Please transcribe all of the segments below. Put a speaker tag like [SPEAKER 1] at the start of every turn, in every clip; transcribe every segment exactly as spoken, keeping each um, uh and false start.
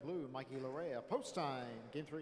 [SPEAKER 1] blue, Mikey Larea. Post time, game three.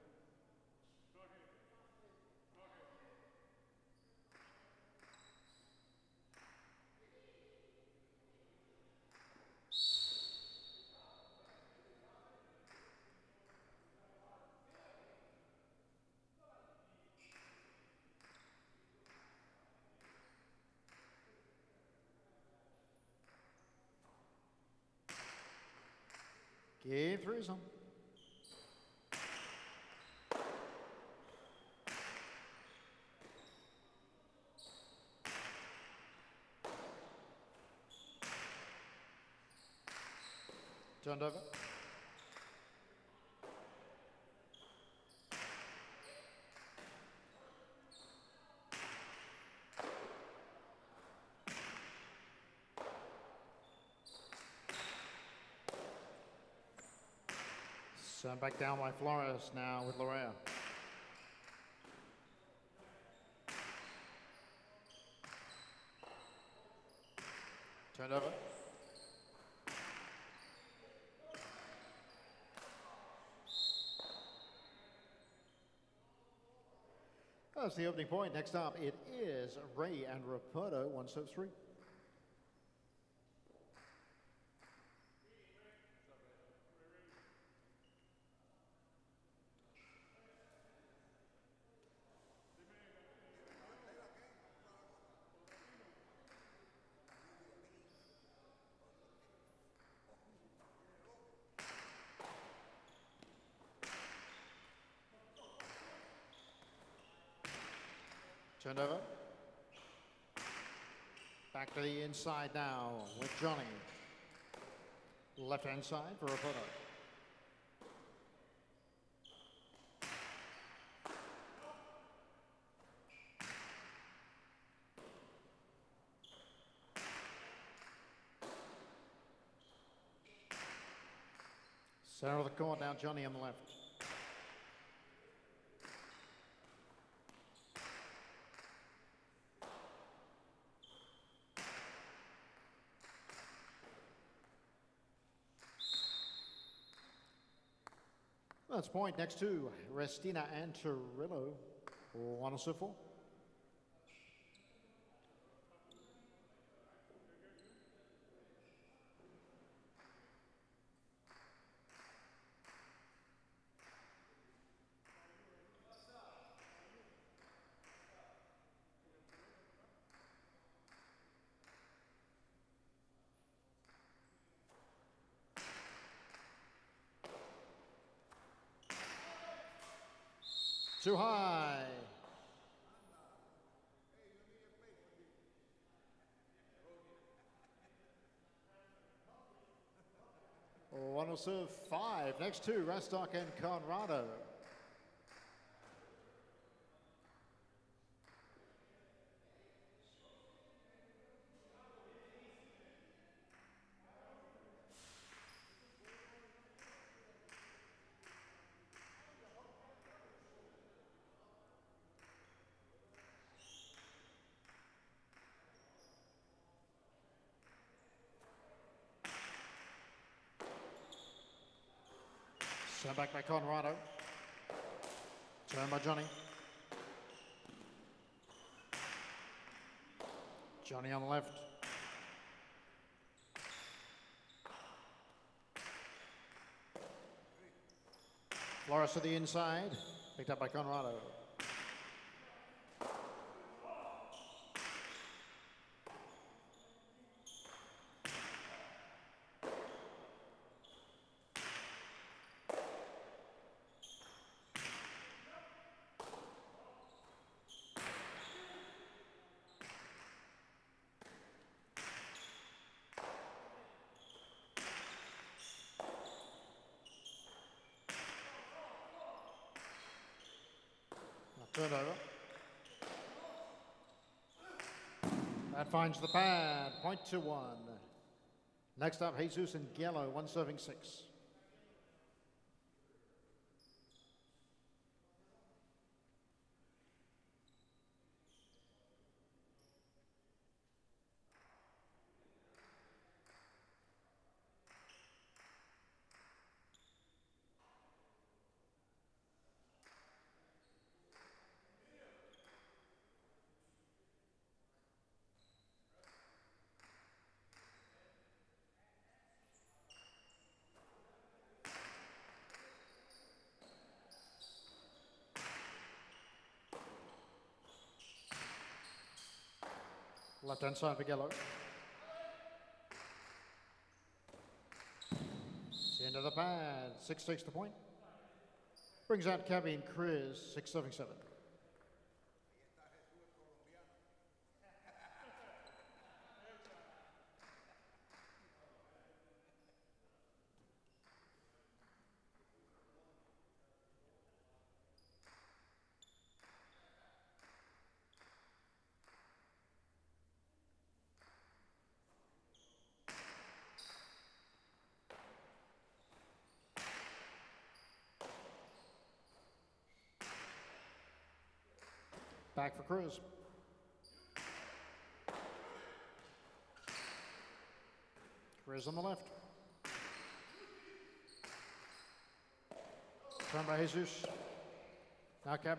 [SPEAKER 1] Game three is on. Turned over. Sent back down by Flores now with Larea. Turned over. That's the opening point. Next up, it is Ray and Rapoto, one serve three. Turned over. Back to the inside now with Johnny. Left hand side for Rapoto. Center of the court now, Johnny on the left. That's point next to Restina and Turillo. One oh four. Too high. one oh five. Next to Restock and Conrado. Sent back by Conrado. Turn by Johnny. Johnny on the left. Flores to the inside. Picked up by Conrado. Turned over. That finds the pad, point to one. Next up, Jesus and Giello, one serving six. Left hand side for Gallo. It's the end of the pad. Six takes the point. Brings out Cabby and Chris, six serving seven. Back for Cruz. Cruz on the left. Turn by Jesus. Now Cabby.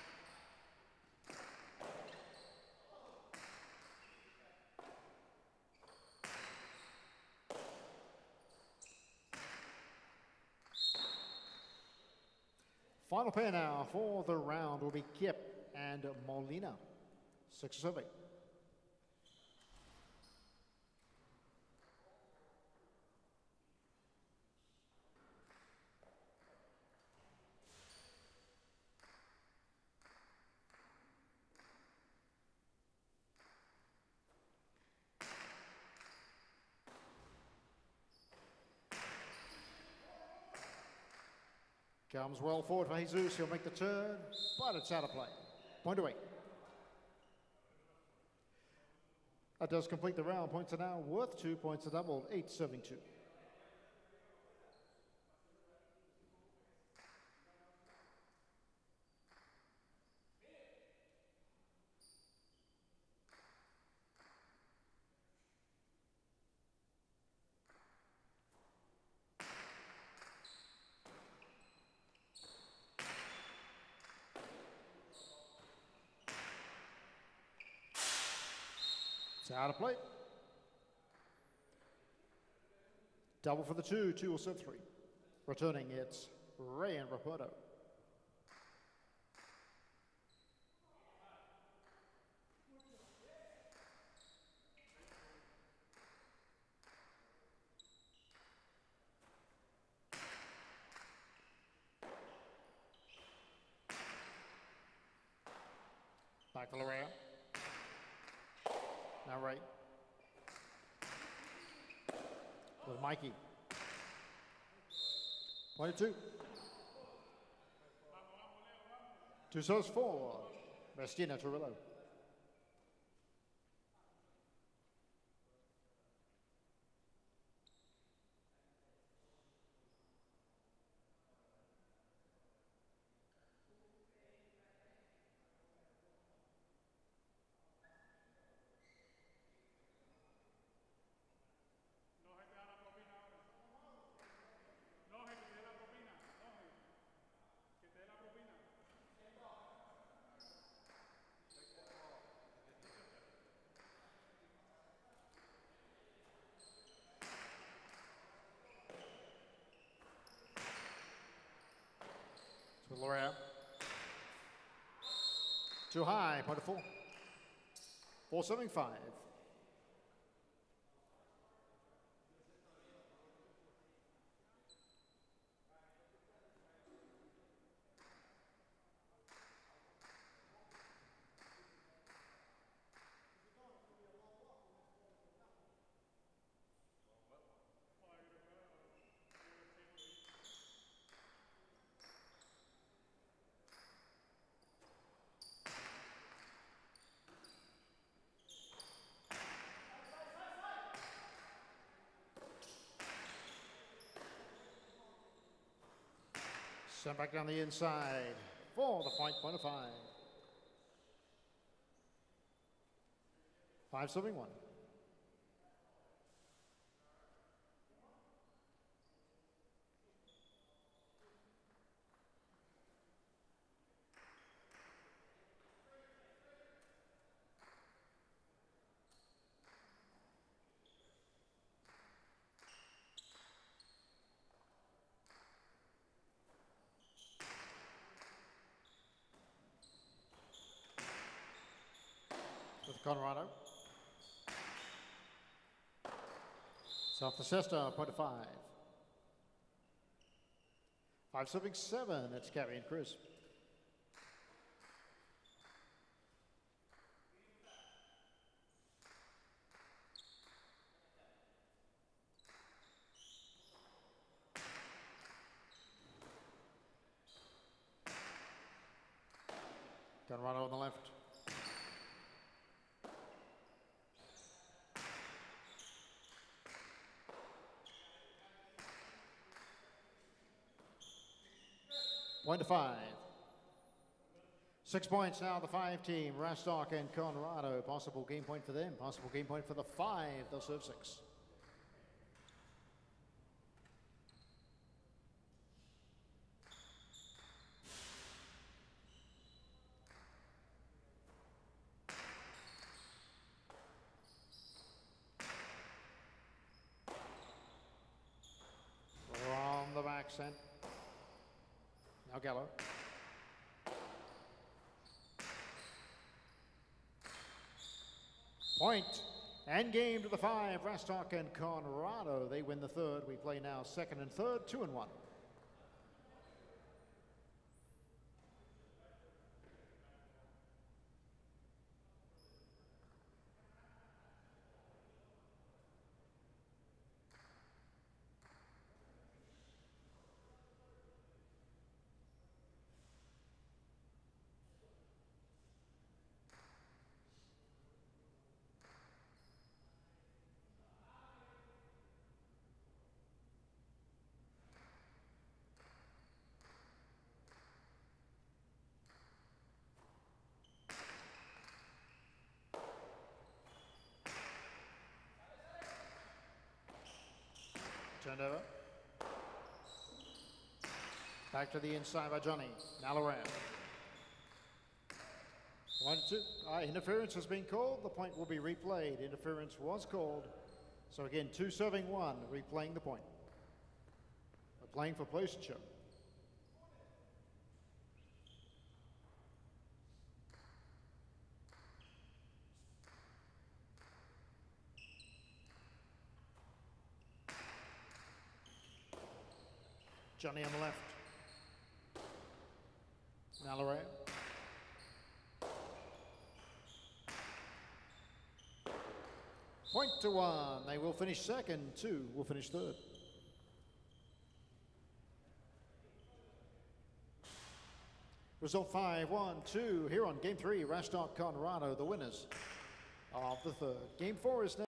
[SPEAKER 1] Final pair now for the round will be Kip and Molina, six serving. Comes well forward for Jesus. He'll make the turn, but it's out of play. Point away. That does complete the round. Points are now worth two points a double, eight serving two. It's out of play. Double for the two, two will serve three. Returning, it's Ray and Rapuerto. Back to Larea. Now Ray. With Mikey. twenty-two. Two serves four. Mestina Torillo. With Lorea. Too high, point of four. Four serving five. Sent back down the inside for the point, point of five. Five serving one. With Colorado. South Leicester, point to five. Five serving seven, it's Carrie and Chris. Conrado on the left. Point to five. Six points now, the five team, Rastock and Conrado. Possible game point for them, possible game point for the five. They'll serve six. From the back sent. Now Gallo. Point and game to the five, Rastock and Conrado. They win the third. We play now second and third, two and one. Turned over. Back to the inside by Johnny. Now Loran. One, two. Uh, interference has been called. The point will be replayed. Interference was called. So again, two serving one, replaying the point. We're playing for placership. Johnny on the left. Now Loran. Point to one. They will finish second. Two will finish third. Result five, one, two. Here on game three, Rastock Conrado, the winners of the third. Game four is now.